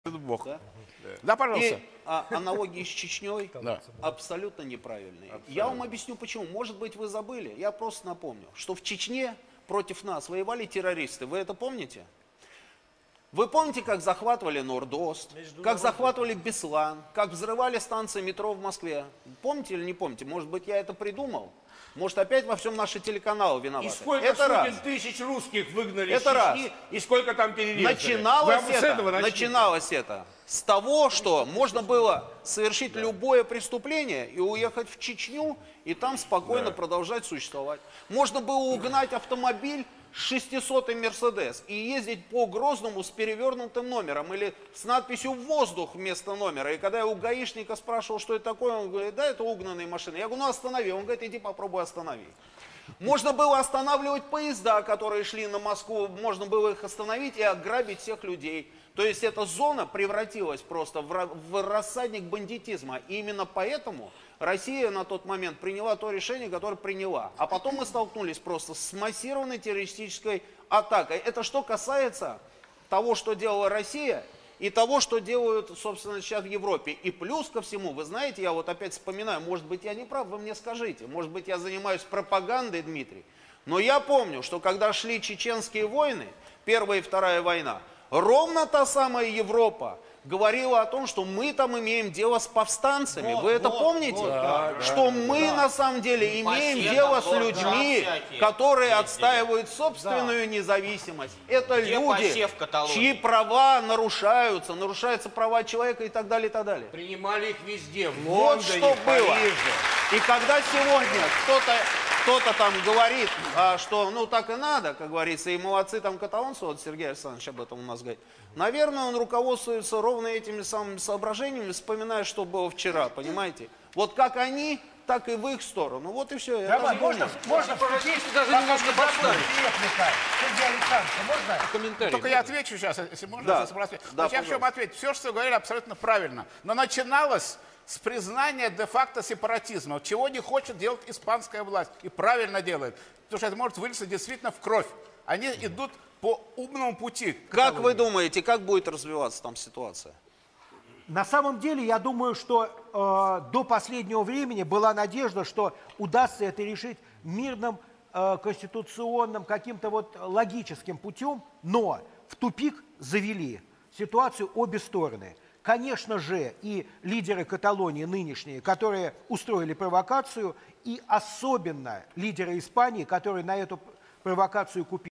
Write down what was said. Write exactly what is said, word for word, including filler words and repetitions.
Бог. Да? Да, пожалуйста. И а, аналогии с Чечней Да. абсолютно неправильные. Абсолютно. Я вам объясню почему. Может быть, вы забыли. Я просто напомню, что в Чечне против нас воевали террористы. Вы это помните? Вы помните, как захватывали Нордост, как захватывали Беслан, как взрывали станции метро в Москве? Помните или не помните? Может быть, я это придумал? Может, опять во всем наши телеканалы виноваты? И сколько это сотен раз. тысяч русских выгнали Это из раз. Чечни, и сколько там перерезали? Начиналось Вы с это, этого начните. начиналось это с того, что можно было совершить да. любое преступление и уехать в Чечню, и там спокойно да. продолжать существовать. Можно было угнать автомобиль шестисотый Мерседес и ездить по Грозному с перевернутым номером или с надписью «Воздух» вместо номера. И когда я у гаишника спрашивал, что это такое, он говорит: да, это угнанные машины. Я говорю: ну останови. Он говорит: иди попробуй останови. Можно было останавливать поезда, которые шли на Москву, можно было их остановить и ограбить всех людей. То есть эта зона превратилась просто в рассадник бандитизма. И именно поэтому Россия на тот момент приняла то решение, которое приняла. А потом мы столкнулись просто с массированной террористической атакой. Это что касается того, что делала Россия, и того, что делают, собственно, сейчас в Европе. И плюс ко всему, вы знаете, я вот опять вспоминаю, может быть, я не прав, вы мне скажите. Может быть, я занимаюсь пропагандой, Дмитрий. Но я помню, что когда шли чеченские войны, Первая и Вторая война, ровно та самая Европа говорила о том, что мы там имеем дело с повстанцами. Вот, Вы это вот, помните? Вот, да, что да, мы да. на самом деле и имеем Пассета, дело с людьми, всякие. которые Ездили. отстаивают собственную да. независимость. Это Где люди, чьи права нарушаются, нарушаются права человека и так далее, и так далее. Принимали их везде, в Вот Лондоне, что в было. Париже. И когда сегодня кто-то кто-то там говорит, а, что ну так и надо, как говорится, и молодцы там каталонцы, вот Сергей Александрович об этом у нас говорит, наверное, он руководствуется ровно этими самыми соображениями, вспоминая, что было вчера, понимаете? Вот как они, так и в их сторону. Вот и все. Давай, можно, можно вступить, даже немножко подставить. Сергей Александрович, можно? Комментарий. Только я отвечу сейчас, если можно. Да. Да, я в чем ответить? Все, что вы говорили, абсолютно правильно. Но начиналось с признания де-факто сепаратизма, чего не хочет делать испанская власть. И правильно делает. Потому что это может вылиться действительно в кровь. Они идут по умному пути. Как вы думаете, как будет развиваться там ситуация? На самом деле, я думаю, что э, до последнего времени была надежда, что удастся это решить мирным, э, конституционным, каким-то вот логическим путем, но в тупик завели ситуацию обе стороны. Конечно же, и лидеры Каталонии нынешние, которые устроили провокацию, и особенно лидеры Испании, которые на эту провокацию купили.